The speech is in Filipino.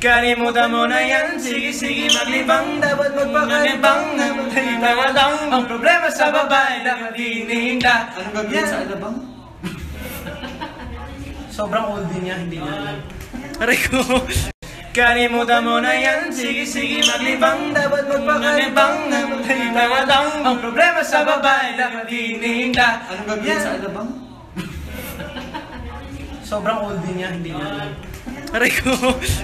Kalimutan mo na yan, sige maglibang. Dapat magpakalibang na magtawalang. Ang problema sa babae, dapat iniinda. Anong gagawin sa alabang? Sobrang oldie niya, hindi niya. Aray ko. Kalimutan mo na yan, sige maglibang. Dapat magpakalibang na magtawalang. Ang problema sa babae, dapat iniinda. Anong gagawin sa alabang? Sobrang oldie niya, hindi niya. Aray ko.